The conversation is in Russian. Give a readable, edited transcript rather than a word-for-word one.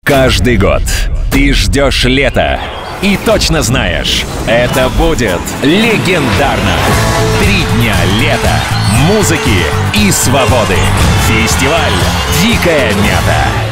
Каждый год ты ждешь лета и точно знаешь, это будет легендарно. 3 дня лета, музыки и свободы. Фестиваль «Дикая мята».